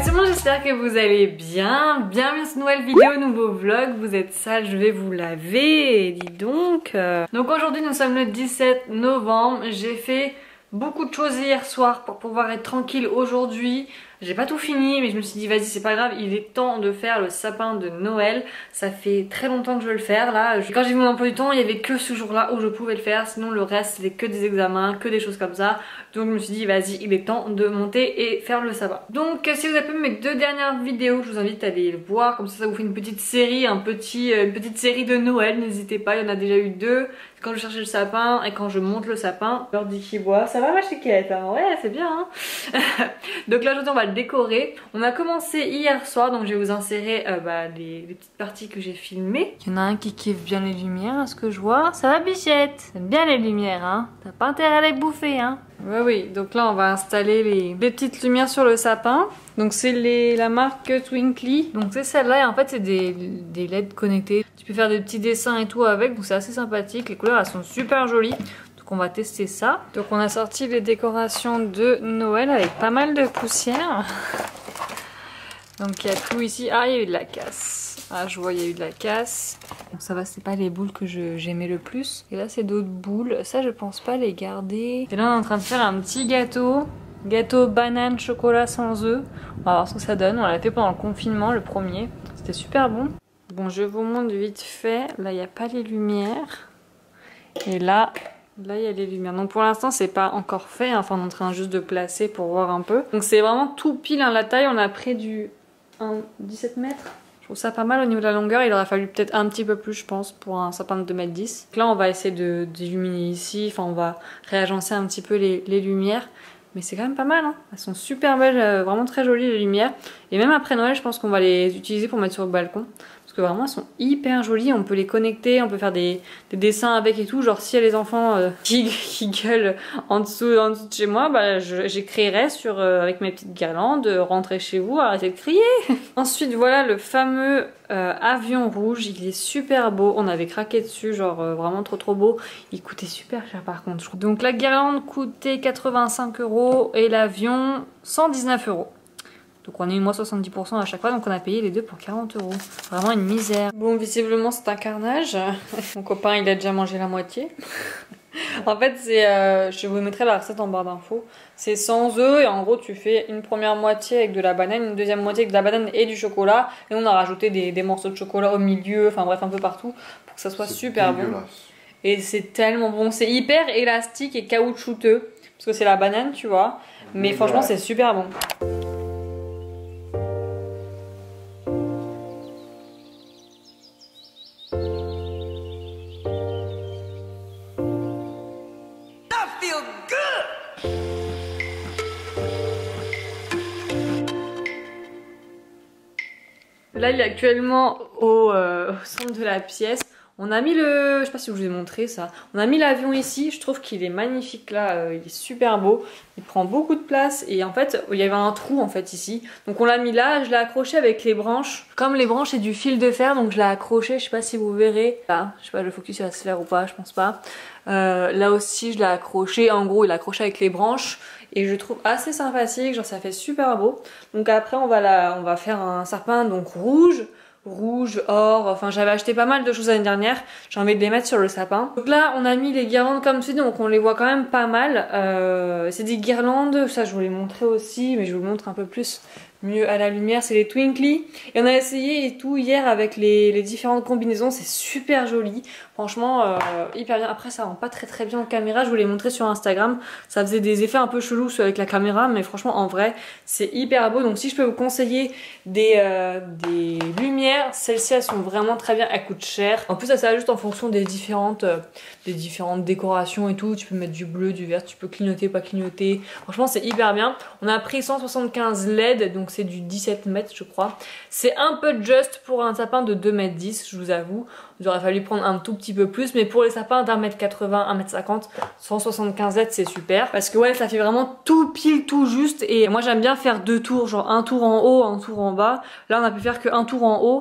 tout le monde, j'espère que vous allez bien. Bienvenue dans cette nouvelle vidéo, nouveau vlog. Vous êtes sale, je vais vous laver, dis donc. Donc aujourd'hui nous sommes le 17 novembre. J'ai fait beaucoup de choses hier soir pour pouvoir être tranquille aujourd'hui. J'ai pas tout fini mais je me suis dit vas-y c'est pas grave, il est temps de faire le sapin de Noël. Ça fait très longtemps que je veux le faire là. Quand j'ai vu mon emploi du temps il y avait que ce jour là où je pouvais le faire. Sinon le reste c'était que des examens, que des choses comme ça. Donc je me suis dit vas-y il est temps de monter et faire le sapin. Donc si vous avez pas vu mes deux dernières vidéos, je vous invite à aller le voir. Comme ça vous fait une petite série, une petite série de Noël. N'hésitez pas, il y en a déjà eu deux. Quand je cherchais le sapin et quand je monte le sapin. L'ordi qui boit, ça va ma chiquette hein. Ouais c'est bien hein. Donc là aujourd'hui on va le décorer. On a commencé hier soir donc je vais vous insérer les petites parties que j'ai filmées. Il y en a un qui kiffe bien les lumières à ce que je vois. Ça va Bichette? T'aimes bien les lumières hein? T'as pas intérêt à les bouffer hein? Ouais, oui, donc là on va installer les petites lumières sur le sapin. Donc c'est la marque Twinkly. Donc c'est celle-là et en fait c'est des LED connectés. Tu peux faire des petits dessins et tout avec, donc c'est assez sympathique. Les couleurs elles sont super jolies. Donc on va tester ça. Donc on a sorti les décorations de Noël avec pas mal de poussière. Donc il y a tout ici. Ah il y a eu de la casse. Ah je vois il y a eu de la casse. Bon ça va, c'est pas les boules que j'aimais le plus. Et là c'est d'autres boules. Ça je pense pas les garder. Et là on est en train de faire un petit gâteau. Gâteau banane chocolat sans œufs. On va voir ce que ça donne. On l'a fait pendant le confinement, le premier. C'était super bon. Bon je vous montre vite fait. Là il n'y a pas les lumières. Et là il y a les lumières. Donc pour l'instant c'est pas encore fait. Hein. Enfin on est en train juste de placer pour voir un peu. Donc c'est vraiment tout pile hein. La taille on a pris du 17 mètres. Je trouve ça pas mal au niveau de la longueur. Il aurait fallu peut-être un petit peu plus je pense pour un sapin de 2,10 m. Donc là on va essayer d'illuminer ici. Enfin on va réagencer un petit peu les lumières. Mais c'est quand même pas mal hein. Elles sont super belles, vraiment très jolies les lumières. Et même après Noël je pense qu'on va les utiliser pour mettre sur le balcon. Parce que vraiment elles sont hyper jolies, on peut les connecter, on peut faire des dessins avec et tout. Genre s'il y a les enfants qui gueulent en dessous de chez moi, bah j'écrirai avec mes petites guirlandes, rentrez chez vous, arrêtez de crier. Ensuite voilà le fameux avion rouge, il est super beau, on avait craqué dessus, genre vraiment trop beau. Il coûtait super cher par contre je trouve. Donc la guirlande coûtait 85 € et l'avion 119 €. Donc on a eu moins 70% à chaque fois, donc on a payé les deux pour 40 €. Vraiment une misère. Bon visiblement c'est un carnage. Mon copain il a déjà mangé la moitié. En fait c'est, je vous mettrai la recette en barre d'infos. C'est sans œufs et en gros tu fais une première moitié avec de la banane, une deuxième moitié avec de la banane et du chocolat. Et on a rajouté des morceaux de chocolat au milieu, enfin bref un peu partout pour que ça soit super bon. Et c'est tellement bon, c'est hyper élastique et caoutchouteux. Parce que c'est la banane tu vois. Mais franchement c'est super bon. Là il est actuellement au centre de la pièce. On a mis je sais pas si je vous ai montré ça. On a mis l'avion ici, je trouve qu'il est magnifique là, il est super beau. Il prend beaucoup de place et en fait il y avait un trou en fait ici. Donc on l'a mis là, je l'ai accroché avec les branches. Comme les branches c'est du fil de fer donc je l'ai accroché, je sais pas si vous verrez. Là, je sais pas le focus il va se faire ou pas, je pense pas. Là aussi je l'ai accroché, en gros il est accroché avec les branches. Et je trouve assez sympathique, genre ça fait super beau. Donc après on va faire un sapin donc rouge, or, enfin j'avais acheté pas mal de choses l'année dernière. J'ai envie de les mettre sur le sapin. Donc là on a mis les guirlandes comme ceci, donc on les voit quand même pas mal. C'est des guirlandes, ça je vous les montrer aussi, mais je vous le montre un peu plus mieux à la lumière, c'est les Twinkly. Et on a essayé et tout hier avec les différentes combinaisons, c'est super joli. Franchement, hyper bien. Après, ça rend pas très bien en caméra. Je vous l'ai montré sur Instagram. Ça faisait des effets un peu chelous avec la caméra, mais franchement, en vrai, c'est hyper beau. Donc, si je peux vous conseiller des lumières, celles-ci, elles sont vraiment très bien. Elles coûtent cher. En plus, ça s'ajuste en fonction des différentes décorations et tout. Tu peux mettre du bleu, du vert, tu peux clignoter, pas clignoter. Franchement, c'est hyper bien. On a pris 175 LED, donc c'est du 17 mètres, je crois. C'est un peu juste pour un sapin de 2,10 m, je vous avoue. Il aurait fallu prendre un tout petit peu plus, mais pour les sapins d'1,80 m, 1,50 m, 175 LED c'est super. Parce que ouais, ça fait vraiment tout pile, tout juste. Et moi j'aime bien faire deux tours, genre un tour en haut, un tour en bas. Là on a pu faire qu'un tour en haut.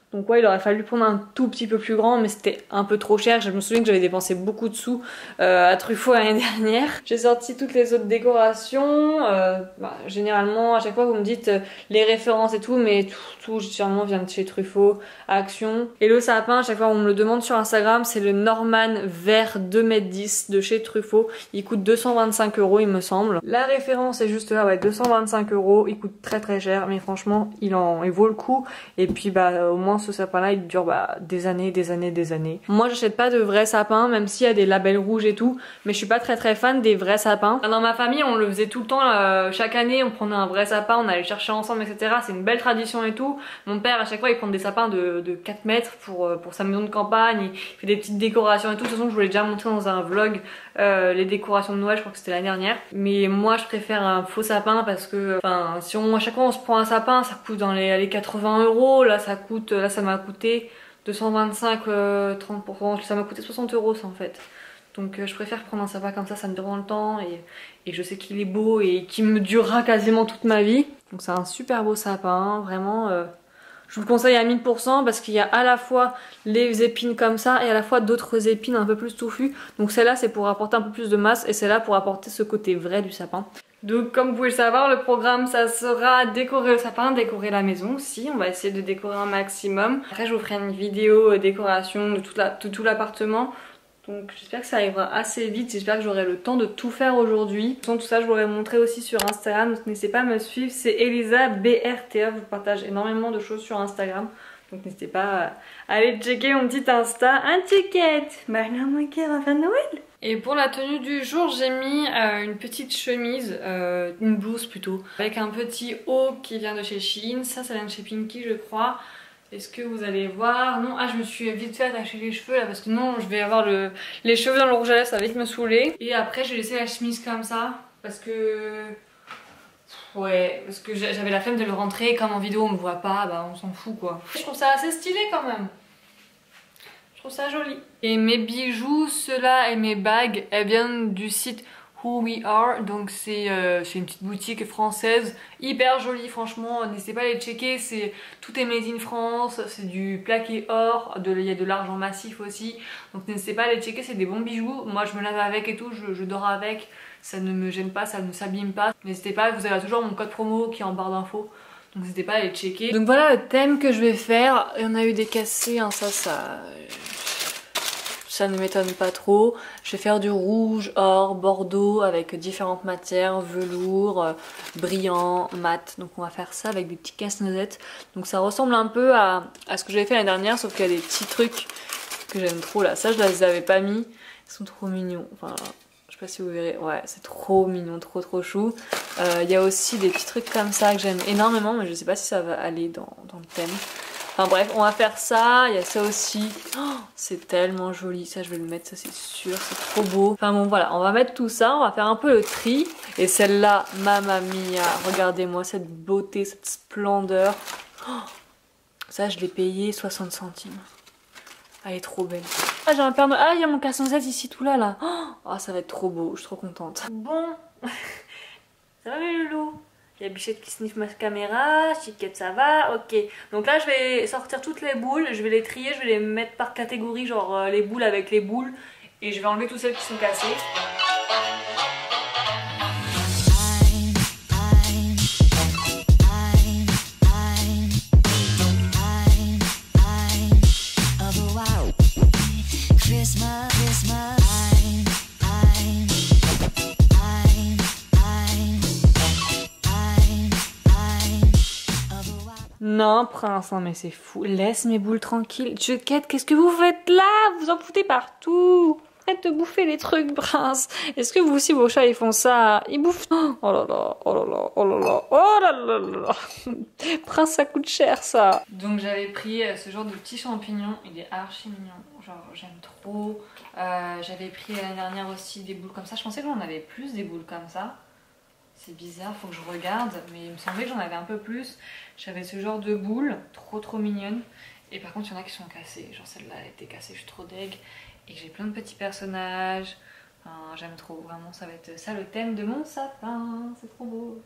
Donc ouais, il aurait fallu prendre un tout petit peu plus grand, mais c'était un peu trop cher. Je me souviens que j'avais dépensé beaucoup de sous à Truffaut l'année dernière. J'ai sorti toutes les autres décorations. Généralement, à chaque fois vous me dites les références et tout, mais tout généralement vient de chez Truffaut, Action. Et le sapin, à chaque fois on me le demande sur Instagram, c'est le Norman vert 2,10 m de chez Truffaut. Il coûte 225 € il me semble. La référence est juste là, ouais, 225 €. Il coûte très très cher, mais franchement il vaut le coup. Et puis au moins ce sapin là il dure des années, des années, des années. Moi j'achète pas de vrais sapins, même s'il y a des labels rouges et tout, mais je suis pas très très fan des vrais sapins. Dans ma famille on le faisait tout le temps, chaque année on prenait un vrai sapin, on allait chercher ensemble, etc. C'est une belle tradition et tout. Mon père à chaque fois il prend des sapins de 4 mètres pour sa maison de campagne, il fait des petites décorations et tout. De toute façon je vous l'ai déjà montré dans un vlog, les décorations de Noël, je crois que c'était l'année dernière. Mais moi je préfère un faux sapin parce que si à chaque fois on se prend un sapin, ça coûte dans les 80 €. Là ça m'a coûté 225, 30%, ça m'a coûté 60 € ça en fait. Donc je préfère prendre un sapin comme ça me dure dans le temps et je sais qu'il est beau et qu'il me durera quasiment toute ma vie. Donc c'est un super beau sapin, vraiment. Je vous le conseille à 1000% parce qu'il y a à la fois les épines comme ça et à la fois d'autres épines un peu plus touffues. Donc celle-là c'est pour apporter un peu plus de masse et celle-là pour apporter ce côté vrai du sapin. Donc comme vous pouvez le savoir, le programme ça sera décorer le sapin, décorer la maison aussi. On va essayer de décorer un maximum. Après je vous ferai une vidéo décoration de tout l'appartement. Donc j'espère que ça arrivera assez vite, j'espère que j'aurai le temps de tout faire aujourd'hui. Tout ça je vous l'aurai montré aussi sur Instagram, donc n'hésitez pas à me suivre, c'est Elisa BRTA, je partage énormément de choses sur Instagram. Donc n'hésitez pas à aller checker mon petit Insta. Un ticket Maintenant fin de Noël. Et pour la tenue du jour, j'ai mis une petite chemise, une blouse plutôt, avec un petit haut qui vient de chez Shein. Ça vient de chez Pinky je crois. Est-ce que vous allez voir? Non, je me suis vite fait attacher les cheveux là parce que non, je vais avoir les cheveux dans le rouge à lèvres, ça va vite me saouler. Et après j'ai laissé la chemise comme ça parce que... Ouais, parce que j'avais la flemme de le rentrer, comme en vidéo on me voit pas, on s'en fout quoi. Je trouve ça assez stylé quand même. Je trouve ça joli. Et mes bijoux, ceux-là et mes bagues, elles viennent du site Who We Are, donc c'est une petite boutique française, hyper jolie franchement, n'hésitez pas à les checker, tout est made in France, c'est du plaqué or, il y a de l'argent massif aussi, donc n'hésitez pas à les checker, c'est des bons bijoux, moi je me lave avec et tout, je dors avec, ça ne me gêne pas, ça ne s'abîme pas, n'hésitez pas, vous avez toujours mon code promo qui est en barre d'infos. Donc n'hésitez pas à les checker. Donc voilà le thème que je vais faire. Il y en a eu des cassés, hein, ça ne m'étonne pas trop. Je vais faire du rouge, or, bordeaux avec différentes matières, velours, brillant, mat. Donc on va faire ça avec des petits casse-noisettes. Donc ça ressemble un peu à ce que j'avais fait l'année dernière, sauf qu'il y a des petits trucs que j'aime trop là. Ça je les avais pas mis, ils sont trop mignons. Enfin, je sais pas si vous verrez, ouais c'est trop mignon, trop chou. Il y a aussi des petits trucs comme ça que j'aime énormément, mais je sais pas si ça va aller dans le thème. Enfin bref, on va faire ça, il y a ça aussi. Oh, c'est tellement joli, ça je vais le mettre, ça c'est sûr, c'est trop beau. Enfin bon voilà, on va mettre tout ça, on va faire un peu le tri. Et celle-là, mamma mia, regardez-moi cette beauté, cette splendeur. Oh, ça je l'ai payé 60 centimes. Elle est trop belle. Ah j'ai un Père Noël, il y a mon casse-noisette ici tout là. Oh ça va être trop beau, je suis trop contente. Bon, ça va mes loulous? Il y a Bichette qui sniffe ma caméra, Chiquette ça va, ok. Donc là je vais sortir toutes les boules, je vais les trier, je vais les mettre par catégorie, genre les boules avec les boules. Et je vais enlever toutes celles qui sont cassées. Non, prince, non mais c'est fou. Laisse mes boules tranquilles. Chuckette, qu'est-ce que vous faites là? Vous en foutez partout. Arrête de bouffer les trucs, prince. Est-ce que vous aussi, vos chats, ils font ça? Ils bouffent... Oh là là, oh là là, oh là là, oh là là là là. Prince, ça coûte cher, ça. Donc j'avais pris ce genre de petits champignons. Il est archi mignon. Genre, j'aime trop. J'avais pris l'année dernière aussi des boules comme ça. Je pensais que j'en avais plus des boules comme ça. C'est bizarre, faut que je regarde, mais il me semblait que j'en avais un peu plus. J'avais ce genre de boules, trop mignonnes. Et par contre, il y en a qui sont cassées. Genre celle-là, elle était cassée, je suis trop deg. Et j'ai plein de petits personnages. Enfin, j'aime trop, vraiment, ça va être ça le thème de mon sapin. C'est trop beau.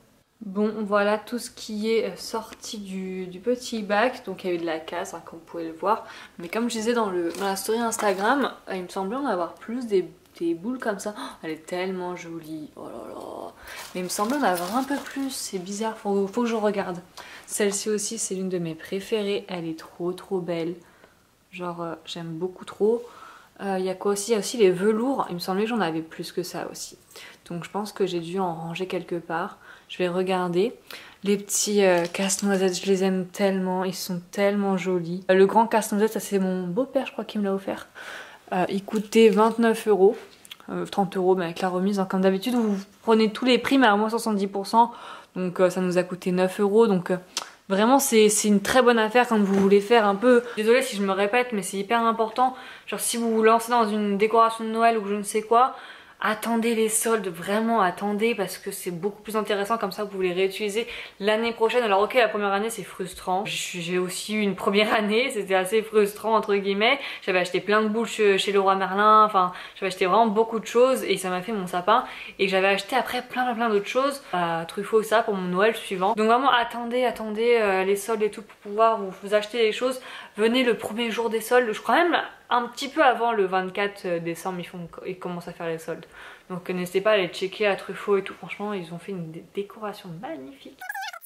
Bon, voilà tout ce qui est sorti du petit bac. Donc il y a eu de la casse, hein, comme vous pouvez le voir. Mais comme je disais dans la story Instagram, il me semblait en avoir plus des boules comme ça. Oh, elle est tellement jolie, oh là là. Mais il me semblait en avoir un peu plus, c'est bizarre, faut que je regarde. Celle-ci aussi, c'est l'une de mes préférées, elle est trop belle. Genre, j'aime beaucoup trop. Il y a quoi aussi? Il y a aussi les velours, il me semblait que j'en avais plus que ça aussi. Donc je pense que j'ai dû en ranger quelque part. Je vais regarder. Les petits casse-noisettes, je les aime tellement, ils sont tellement jolis. Le grand casse-noisette, ça c'est mon beau-père je crois qui me l'a offert. Il coûtait 29 €. 30 € mais avec la remise, hein. Comme d'habitude vous prenez tous les prix mais à moins 70%. Donc ça nous a coûté 9 €. Donc vraiment c'est une très bonne affaire quand vous voulez faire un peu... Désolée si je me répète mais c'est hyper important. Genre si vous vous lancez dans une décoration de Noël ou je ne sais quoi, attendez les soldes, vraiment attendez parce que c'est beaucoup plus intéressant, comme ça vous les réutiliser l'année prochaine. Alors ok, la première année c'est frustrant, j'ai aussi eu une première année, c'était assez frustrant entre guillemets. J'avais acheté plein de boules chez Leroy Merlin, enfin j'avais acheté vraiment beaucoup de choses et ça m'a fait mon sapin. Et j'avais acheté après plein d'autres choses, Truffaut ça pour mon Noël suivant. Donc vraiment attendez les soldes et tout pour pouvoir vous acheter les choses. Venez le premier jour des soldes, je crois même un petit peu avant le 24 décembre ils commencent à faire les soldes. Donc n'hésitez pas à aller checker à Truffaut et tout, franchement ils ont fait une décoration magnifique.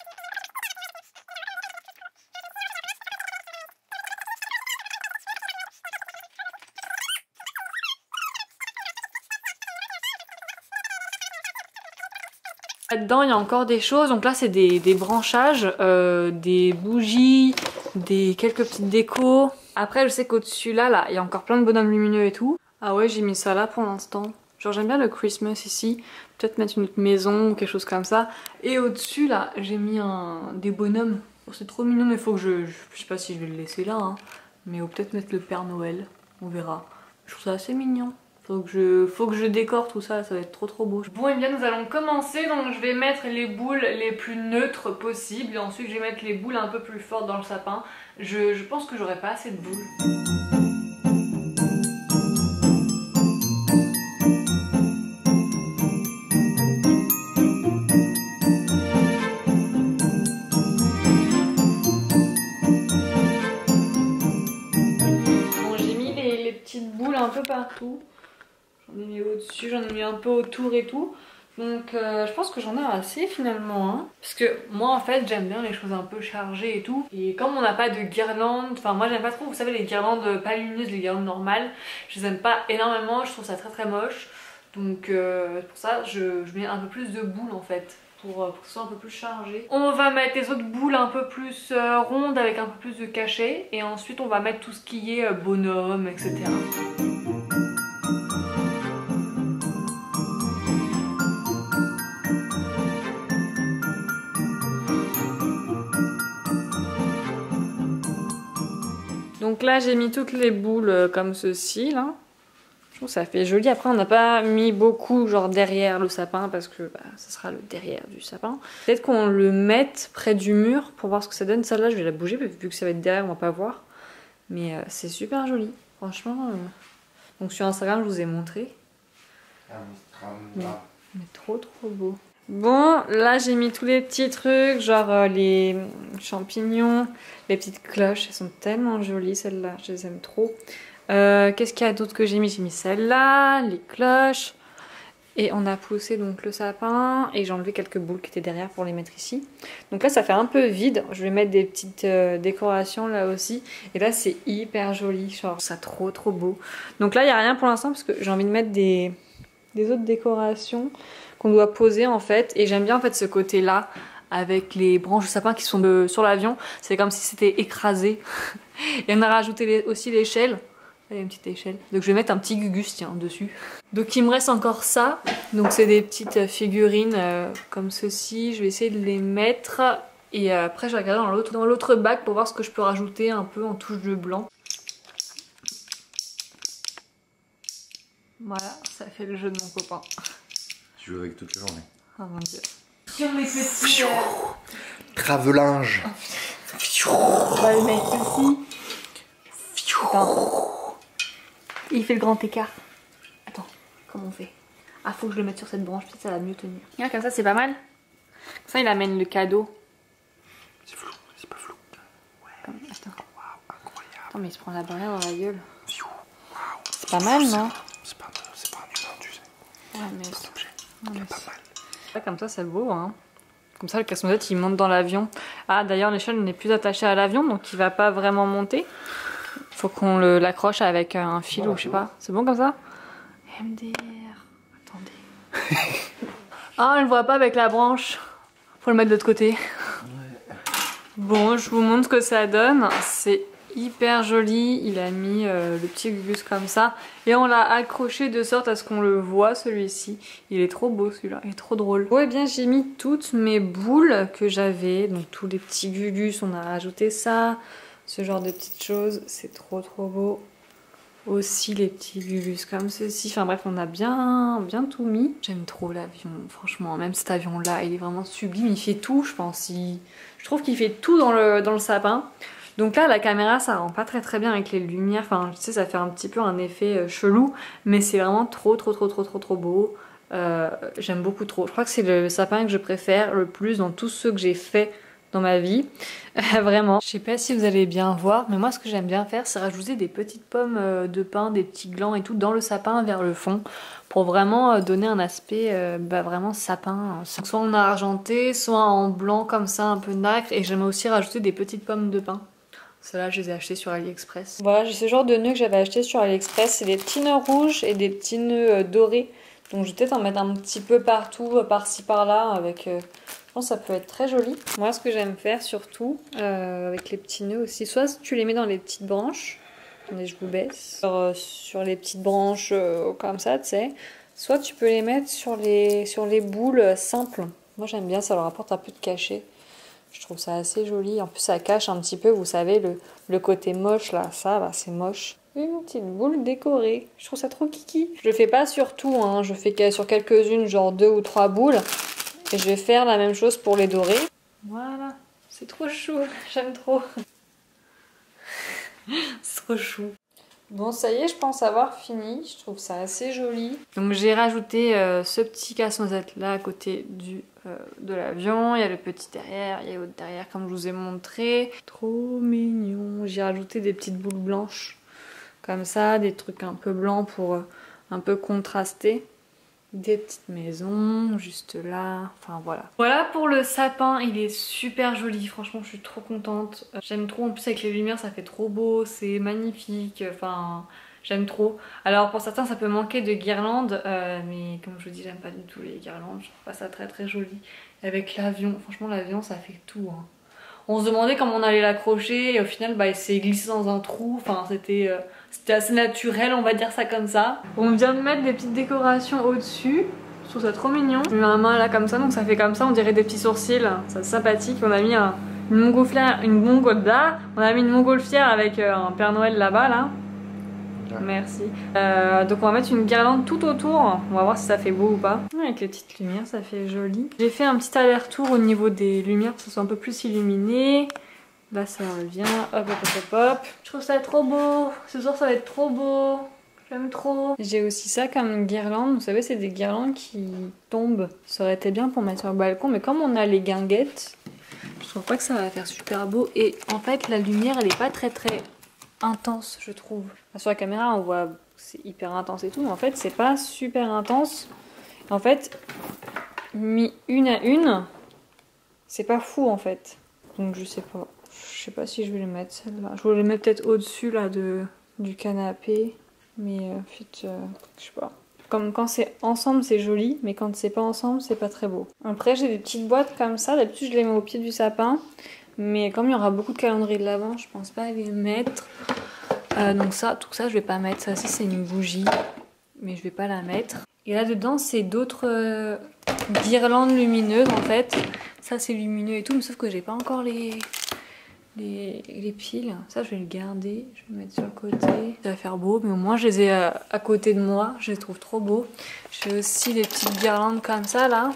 Là-dedans il y a encore des choses, donc là c'est des branchages, des bougies, quelques petites décos. Après je sais qu'au-dessus là il y a encore plein de bonhommes lumineux et tout. Ah ouais, j'ai mis ça là pour l'instant. Genre j'aime bien le Christmas ici, peut-être mettre une autre maison ou quelque chose comme ça. Et au-dessus là j'ai mis des bonhommes. Oh, c'est trop mignon mais faut que je sais pas si je vais le laisser là hein. Mais ou peut-être mettre le Père Noël, on verra. Je trouve ça assez mignon. Faut que je décore tout ça, ça va être trop beau. Bon et bien nous allons commencer, donc je vais mettre les boules les plus neutres possibles. Et ensuite je vais mettre les boules un peu plus fortes dans le sapin. Je pense que j'aurai pas assez de boules. Un peu partout, j'en ai mis au-dessus, j'en ai mis un peu autour et tout, donc je pense que j'en ai assez finalement hein. Parce que moi en fait j'aime bien les choses un peu chargées et tout, et comme on n'a pas de guirlande, enfin moi j'aime pas trop, vous savez les guirlandes pas lumineuses, les guirlandes normales, je les aime pas énormément, je trouve ça très moche, donc pour ça je mets un peu plus de boules en fait. Pour que ce soit un peu plus chargé. On va mettre les autres boules un peu plus rondes avec un peu plus de cachet. Et ensuite on va mettre tout ce qui est bonhomme, etc. Donc là j'ai mis toutes les boules comme ceci là. Je trouve que ça fait joli. Après on n'a pas mis beaucoup genre derrière le sapin parce que ça sera le derrière du sapin. Peut-être qu'on le mette près du mur pour voir ce que ça donne. Celle-là je vais la bouger vu que ça va être derrière on va pas voir. Mais c'est super joli. Franchement. Donc sur Instagram je vous ai montré. Mais trop beau. Bon là j'ai mis tous les petits trucs genre les champignons, les petites cloches. Elles sont tellement jolies celles-là. Je les aime trop. Qu'est-ce qu'il y a d'autre que j'ai mis? J'ai mis celle-là, les cloches. Et on a poussé donc le sapin. Et j'ai enlevé quelques boules qui étaient derrière pour les mettre ici. Donc là ça fait un peu vide. Je vais mettre des petites décorations là aussi. Et là c'est hyper joli. Genre ça trop beau. Donc là il n'y a rien pour l'instant parce que j'ai envie de mettre des autres décorations qu'on doit poser en fait. Et j'aime bien en fait ce côté là. Avec les branches de sapin qui sont sur l'avion. C'est comme si c'était écrasé. Et on a rajouté aussi l'échelle. Il y a une petite échelle. Donc je vais mettre un petit gugus tiens dessus. Donc il me reste encore ça. Donc c'est des petites figurines comme ceci. Je vais essayer de les mettre. Et après je vais regarder dans l'autre bac pour voir ce que je peux rajouter un peu en touche de blanc. Voilà, ça fait le jeu de mon copain. Tu joues avec toute la journée. Oh mon dieu. Sur les petits... Travelinge. On va le mettre ici. Attends. Il fait le grand écart. Attends, comment on fait? Ah, faut que je le mette sur cette branche, peut-être ça va mieux tenir. Regarde, comme ça c'est pas mal. Ça, il amène le cadeau. C'est flou, c'est pas flou. Ouais. Attends. Waouh, incroyable. Attends, mais il se prend la barrière dans la gueule. Waouh. C'est pas mal, non? C'est pas un humain, tu sais. Ouais, mais C'est un objet. non, Il mais est pas mal. Ouais, comme ça, c'est beau, hein. Comme ça, le casse-noisette, il monte dans l'avion. Ah, d'ailleurs, l'échelle n'est plus attachée à l'avion, donc il va pas vraiment monter. Faut qu'on l'accroche avec un fil ou je sais pas. C'est bon comme ça? MDR. Attendez. Ah, on le voit pas avec la branche. Faut le mettre de l'autre côté. Ouais. Bon, je vous montre ce que ça donne. C'est hyper joli. Il a mis le petit Gugus comme ça. Et on l'a accroché de sorte à ce qu'on le voit, celui-ci. Il est trop beau, celui-là. Il est trop drôle. Bon, et bien, j'ai mis toutes mes boules que j'avais. Donc, tous les petits Gugus, on a rajouté ça. Ce genre de petites choses. C'est trop, trop beau. Aussi les petits Gugus comme ceci. Enfin bref, on a bien tout mis. J'aime trop l'avion, franchement. Même cet avion-là, il est vraiment sublime. Il fait tout, je pense. Je trouve qu'il fait tout dans le sapin. Donc là, la caméra, ça rend pas très bien avec les lumières. Enfin, tu sais, ça fait un petit peu un effet chelou. Mais c'est vraiment trop beau. J'aime beaucoup trop. Je crois que c'est le sapin que je préfère le plus dans tous ceux que j'ai fait dans ma vie, vraiment. Je sais pas si vous allez bien voir, mais moi ce que j'aime bien faire, c'est rajouter des petites pommes de pin, des petits glands et tout dans le sapin vers le fond, pour vraiment donner un aspect vraiment sapin. Soit en argenté, soit en blanc comme ça, un peu nacre, et j'aime aussi rajouter des petites pommes de pin. Ceux-là, je les ai achetés sur AliExpress. Voilà, j'ai ce genre de nœuds que j'avais acheté sur AliExpress, c'est des petits nœuds rouges et des petits nœuds dorés. Donc je vais peut-être en mettre un petit peu partout, par-ci par-là, avec... Je pense que ça peut être très joli. Moi, ce que j'aime faire surtout, avec les petits nœuds aussi, soit tu les mets dans les petites branches, attendez, je vous baisse, sur les petites branches comme ça, tu sais, soit tu peux les mettre sur les boules simples. Moi, j'aime bien, ça leur apporte un peu de cachet. Je trouve ça assez joli. En plus, ça cache un petit peu, vous savez, le côté moche, là, ça, là, c'est moche. Une petite boule décorée. Je trouve ça trop kiki. Je le fais pas sur tout, hein. Je fais que sur quelques-unes, genre 2 ou 3 boules. Et je vais faire la même chose pour les dorer. Voilà, c'est trop chou, j'aime trop. C'est trop chou. Bon, ça y est, je pense avoir fini. Je trouve ça assez joli. Donc j'ai rajouté ce petit casse-noisette là à côté de l'avion. Il y a le petit derrière, il y a l'autre derrière comme je vous ai montré. Trop mignon. J'ai rajouté des petites boules blanches comme ça, des trucs un peu blancs pour un peu contraster. Des petites maisons juste là, enfin voilà. Voilà pour le sapin, il est super joli, franchement je suis trop contente. J'aime trop, en plus avec les lumières ça fait trop beau, c'est magnifique, enfin j'aime trop. Alors pour certains ça peut manquer de guirlandes, mais comme je vous dis j'aime pas du tout les guirlandes, je trouve pas ça très joli. Avec l'avion, franchement l'avion ça fait tout, hein. On se demandait comment on allait l'accrocher et au final bah, il s'est glissé dans un trou, enfin c'était assez naturel, on va dire ça comme ça. On vient de mettre des petites décorations au-dessus, je trouve ça trop mignon. J'ai mis ma main là comme ça, donc ça fait comme ça, on dirait des petits sourcils, c'est sympathique. On a mis une montgolfière avec un Père Noël là-bas là. Merci. Donc on va mettre une guirlande tout autour. On va voir si ça fait beau ou pas. Avec les petites lumières, ça fait joli. J'ai fait un petit aller-retour au niveau des lumières pour que ça soit un peu plus illuminé. Là ça revient. Hop hop hop hop hop. Je trouve ça trop beau. Ce soir ça va être trop beau. J'aime trop. J'ai aussi ça comme une guirlande. Vous savez, c'est des guirlandes qui tombent. Ça aurait été bien pour mettre sur le balcon. Mais comme on a les guinguettes, je trouve pas que ça va faire super beau. Et en fait, la lumière, elle est pas très intense, je trouve. Enfin, sur la caméra, on voit c'est hyper intense et tout. Mais en fait, c'est pas super intense. En fait, mis une à une, c'est pas fou en fait. Donc je sais pas. Je sais pas si je vais les mettre celle-là. Je voulais les mettre peut-être au-dessus là du canapé. Mais je sais pas. Comme quand c'est ensemble c'est joli, mais quand c'est pas ensemble c'est pas très beau. Après j'ai des petites boîtes comme ça, d'habitude je les mets au pied du sapin. Mais comme il y aura beaucoup de calendriers de l'Avent, je pense pas les mettre. Donc ça, tout ça je vais pas mettre. Ça aussi c'est une bougie, mais je vais pas la mettre. Et là dedans c'est d'autres guirlandes lumineuses en fait. Ça c'est lumineux et tout, mais sauf que j'ai pas encore les piles. Ça je vais le garder, je vais le mettre sur le côté. Ça va faire beau, mais au moins je les ai à côté de moi, je les trouve trop beaux. J'ai aussi les petites guirlandes comme ça là.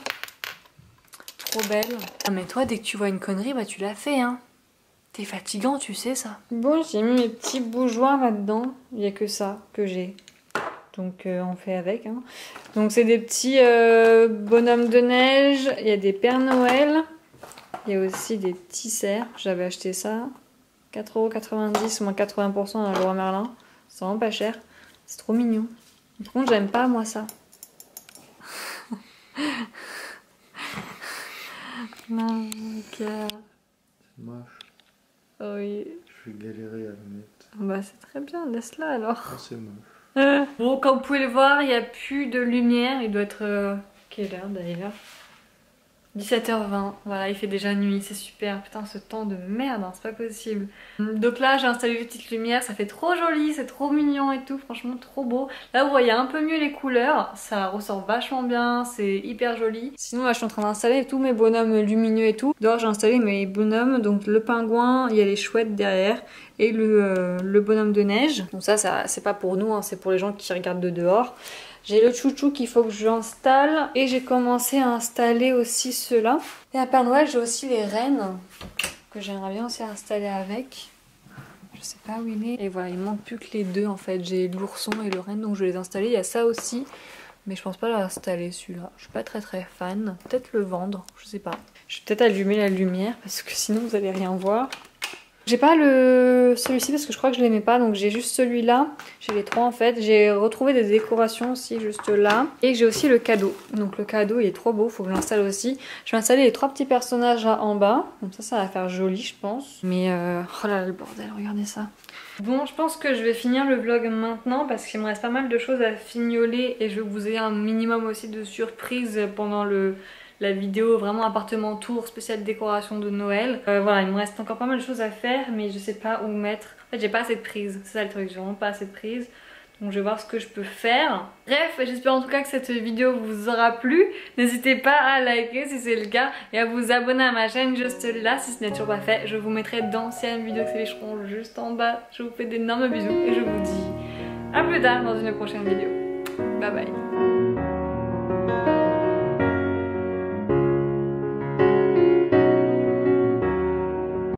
Trop belles. Ah mais toi dès que tu vois une connerie, bah tu l'as fait hein. T'es fatigant, tu sais ça. Bon, j'ai mis mes petits bougeoirs là-dedans. Il n'y a que ça que j'ai. Donc on fait avec. Hein. Donc c'est des petits bonhommes de neige, il y a des Pères Noël, il y a aussi des petits cerfs. J'avais acheté ça, 4,90 € moins 80% à Leroy Merlin. C'est vraiment pas cher, c'est trop mignon. Par contre j'aime pas moi ça. Non, c'est moche. Oui. Je vais galérer à le mettre. Bah c'est très bien, laisse-la alors. Oh, c'est moche. Bon, comme vous pouvez le voir, il n'y a plus de lumière. Il doit être... quelle heure d'ailleurs? 17h20. Voilà, il fait déjà nuit, c'est super. Putain, ce temps de merde, hein, c'est pas possible. Donc là, j'ai installé une petite lumière. Ça fait trop joli, c'est trop mignon et tout. Franchement, trop beau. Là, vous voyez un peu mieux les couleurs. Ça ressort vachement bien, c'est hyper joli. Sinon, là, je suis en train d'installer tous mes bonhommes lumineux et tout. Dehors, j'ai installé mes bonhommes. Donc le pingouin, il y a les chouettes derrière. Et le bonhomme de neige. Donc ça c'est pas pour nous, hein, c'est pour les gens qui regardent de dehors. J'ai le chouchou qu'il faut que j'installe. Et j'ai commencé à installer aussi ceux-là. Et à Père Noël, j'ai aussi les rennes que j'aimerais bien aussi installer avec. Je sais pas où il est. Et voilà, il manque plus que les deux en fait. J'ai l'ourson et le renne, donc je vais les installer. Il y a ça aussi. Mais je pense pas l'installer celui-là. Je suis pas très fan. Peut-être le vendre, je sais pas. Je vais peut-être allumer la lumière parce que sinon vous allez rien voir. J'ai pas celui-ci parce que je crois que je l'aimais pas, donc j'ai juste celui-là. J'ai les trois en fait. J'ai retrouvé des décorations aussi juste là. Et j'ai aussi le cadeau. Donc le cadeau il est trop beau, faut que je l'installe aussi. Je vais installer les trois petits personnages là en bas. Comme ça va faire joli je pense. Mais oh là là le bordel, regardez ça. Bon, je pense que je vais finir le vlog maintenant parce qu'il me reste pas mal de choses à fignoler. Et je veux que vous ayez un minimum aussi de surprises pendant la vidéo vraiment appartement tour spéciale décoration de Noël. Voilà, il me reste encore pas mal de choses à faire mais je sais pas où mettre. En fait j'ai pas assez de prises, c'est ça le truc, j'ai vraiment pas assez de prises. Donc je vais voir ce que je peux faire. Bref, j'espère en tout cas que cette vidéo vous aura plu. N'hésitez pas à liker si c'est le cas et à vous abonner à ma chaîne juste là si ce n'est toujours pas fait. Je vous mettrai d'anciennes vidéos qui s'afficheront juste en bas. Je vous fais d'énormes bisous et je vous dis à plus tard dans une prochaine vidéo. Bye bye.